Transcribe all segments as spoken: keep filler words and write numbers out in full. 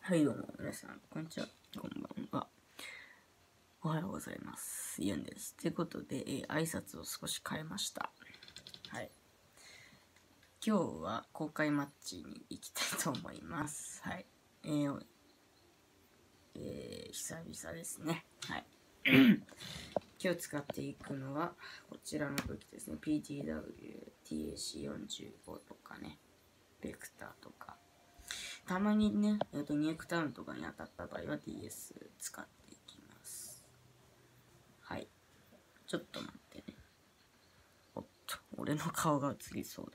はい、どうも、皆さん、こんにちは。こんばんは。おはようございます。ユンです。ということで、えー、挨拶を少し変えました。はい。今日は公開マッチに行きたいと思います。はい。えー、えー、久々ですね。はい。今日使っていくのは、こちらの武器ですね。ピーティーダブリュー、ティーエーシーよんじゅうご とかね。ベクターとか。たまにね、えっと、ニュークタウンとかに当たった場合は ディーエス 使っていきます。はい。ちょっと待ってね。おっと、俺の顔が映りそう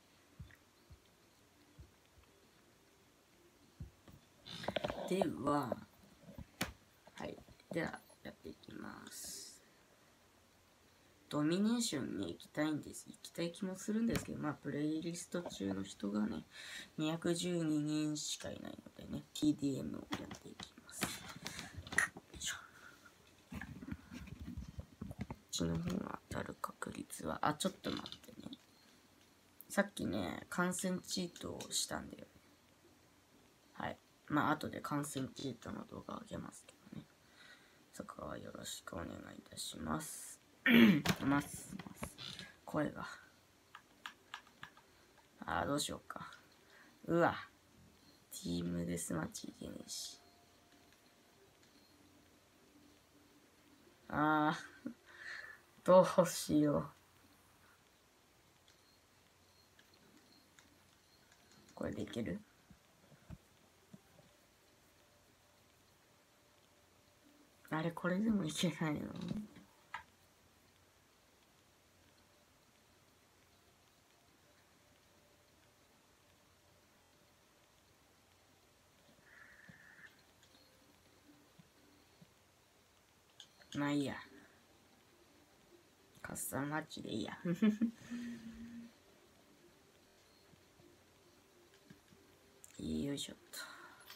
だ。では、はい。では、やっていきます。ドミネーションに行きたいんです。行きたい気もするんですけど、まあ、プレイリスト中の人がね、にひゃくじゅうににんしかいないのでね、ティーディーエム をやっていきます。よいしょ。こっちの方が当たる確率は、あ、ちょっと待ってね。さっきね、観戦チートをしたんだよ。はい。まあ、後で観戦チートの動画をあげますけどね。そこはよろしくお願いいたします。ます。声が。あー、どうしようか。うわ。チームデスマッチいけねえし。あー。どうしよう。これでいける？あれ、これでもいけないの？まあいいや。カスタムマッチでいいや。よいしょっと。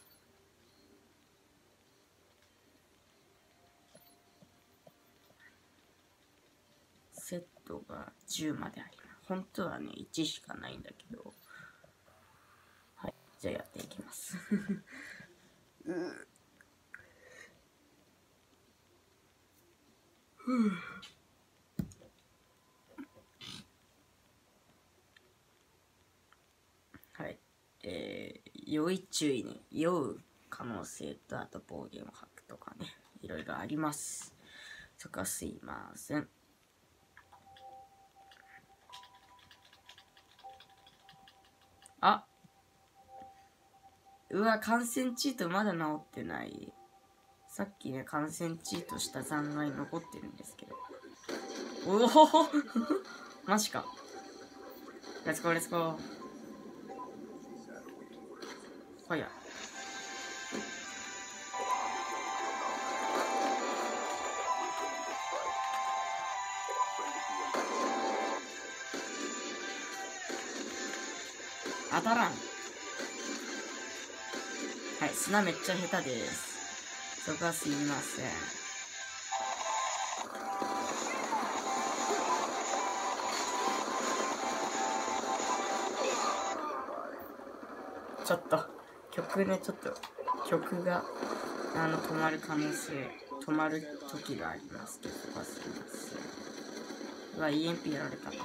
セットがじゅうまであります。本当はね、いちしかないんだけど。はい。じゃあやっていきます。うはい。えー、要注意ね。酔う可能性と、あと暴言を吐くとかね。いろいろあります。そこはすいません。あ、うわ、感染チートまだ治ってない。さっきね、感染チートした残骸残ってるんですけど。おおマジか。レッツゴーレッツゴー。ファイヤー。当たらん。はい、砂めっちゃ下手です。そこはすいません。ちょっと、曲ね、ちょっと、曲が、あの、止まる可能性、止まる時がありますけど、そこはすいません。うわ、イーエムピー やられた。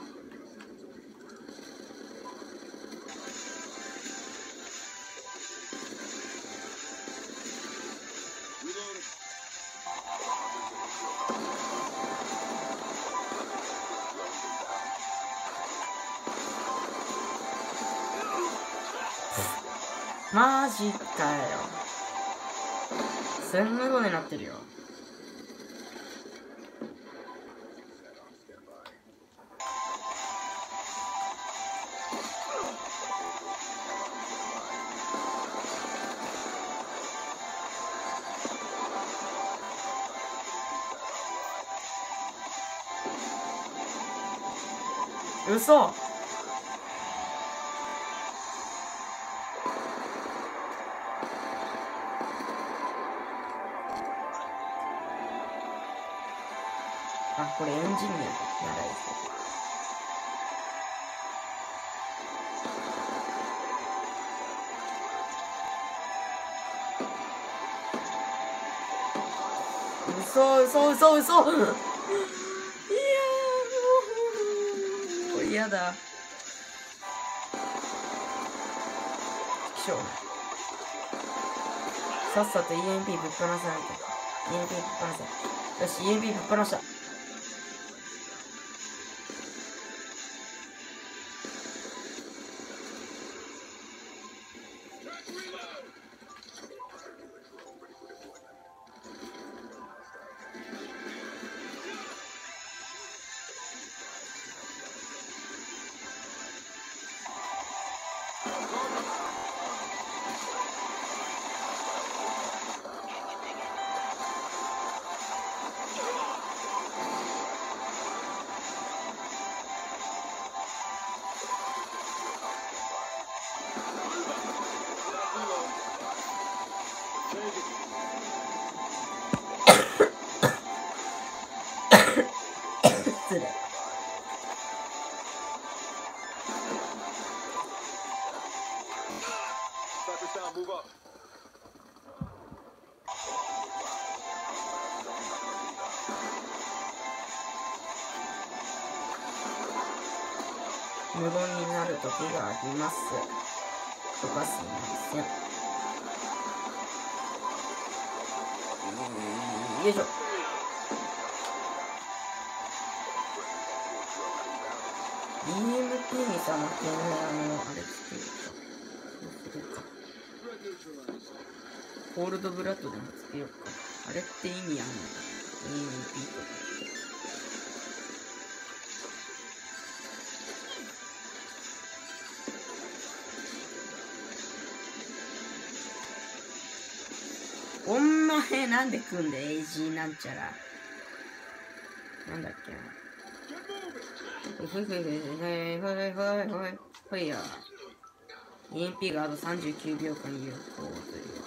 マジかよ。すんごいなってるよ。嘘。あ、これエンジニアでやられてる。 嘘嘘嘘嘘いやー、もう、嫌だ。きしょう。さっさと イーエムピー ぶっ放さないと。イーエムピー ぶっ放せ。よし、イーエムピー ぶっ放した。失礼。無言になる時があります。とかすみません。よいしょ。イーエムピー にさ、負けない、あの、あれつけるか。そうするか。コールドブラッドでもつけようか。あれって意味あんの？ イーエムピー とか。お前なんで組んで エージー なんちゃら。なんだっけな。ふいふいふいふいふいふいふいふいふいよ。イーエムピー があとさんじゅうきゅうびょうかん有効と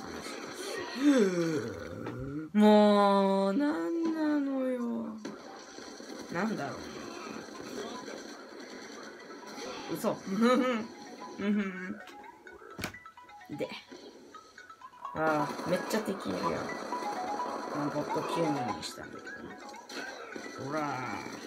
いう話です。もう、なんなのよ。なんだろう。嘘。で。ああ、めっちゃ敵いるよ。このボットきゅうにんにしたんだけどね。ほらー。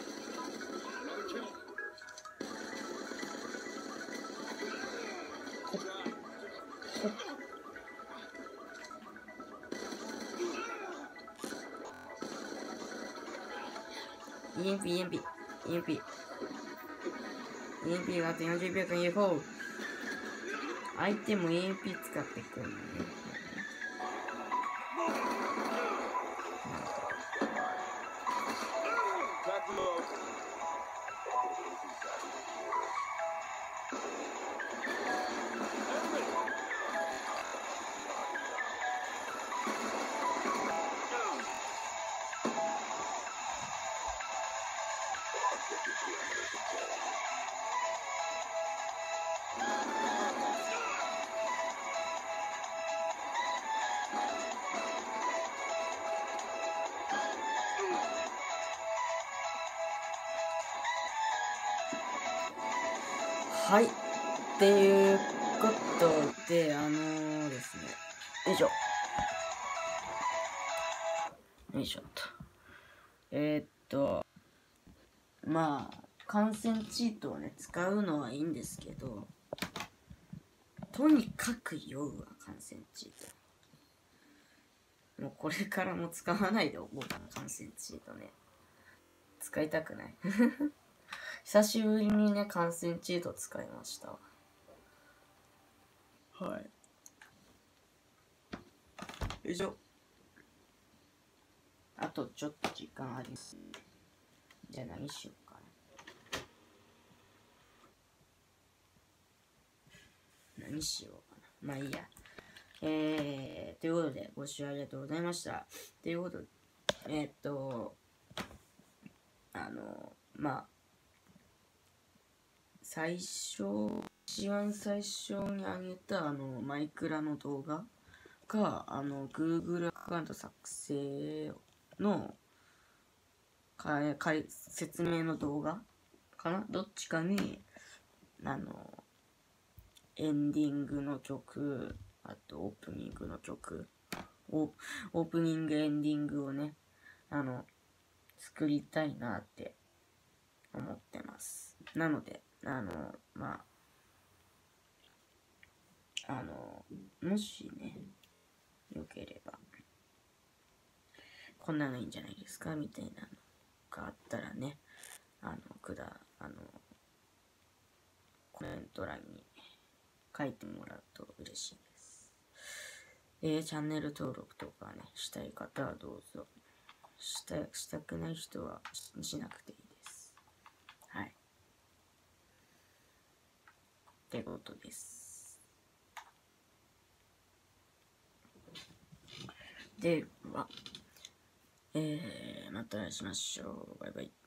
イーエムピー、イーエムピー、イーエムピー。イーエムピー があとよんじゅうびょうかん有効。相手も イーエムピー 使ってくるのね。はい。っていうことで、あのー、ですね。よいしょ。よいしょと。えー、っと、まあ、観戦チートをね、使うのはいいんですけど、とにかく酔うわ、観戦チート。もうこれからも使わないでおこうかな、観戦チートね。使いたくない久しぶりにね、観戦チート使いました。はい。よいしょ。あとちょっと時間あります。じゃあ何しようかな。何しようかな。まあいいや。えー、ということで、ご視聴ありがとうございました。ということで、えー、っと、あの、まあ、最初、一番最初に上げた、あの、マイクラの動画が、あの、Google アカウント作成の、かか説明の動画かなどっちかに、あの、エンディングの曲、あとオープニングの曲、オープニングエンディングをね、 あの、作りたいなって思ってます。なので、あの、まあ、あの、もしね、よければ、こんなのいいんじゃないですかみたいなのがあったらね、あの、くだ、あの、コメント欄に書いてもらうと嬉しいです。えー、チャンネル登録とかね、したい方はどうぞ。した、したくない人はし、しなくていいです。はい。ってことです。では、えー、またお会いしましょう。バイバイ。